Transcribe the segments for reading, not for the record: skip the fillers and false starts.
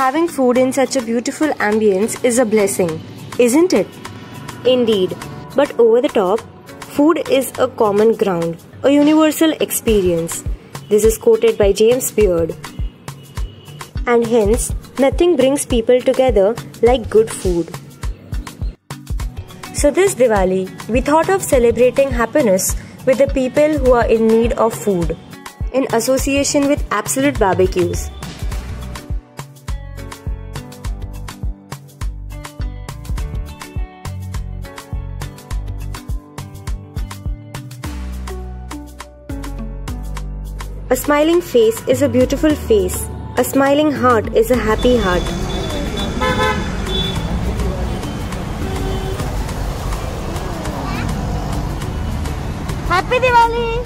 Having food in such a beautiful ambience is a blessing, isn't it? Indeed, but over the top, food is a common ground, a universal experience. This is quoted by James Beard. And hence, nothing brings people together like good food. So this Diwali, we thought of celebrating happiness with the people who are in need of food, in association with Absolute Barbecues. A smiling face is a beautiful face. A smiling heart is a happy heart. Happy Diwali!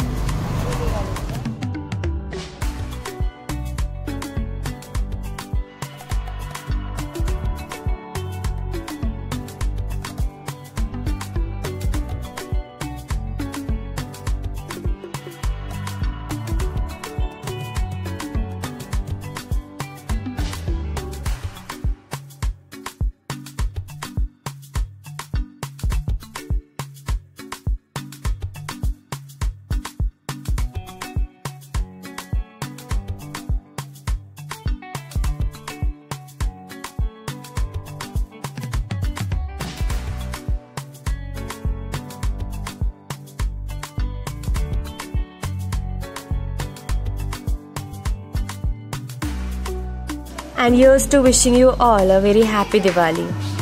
And here's to wishing you all a very happy Diwali.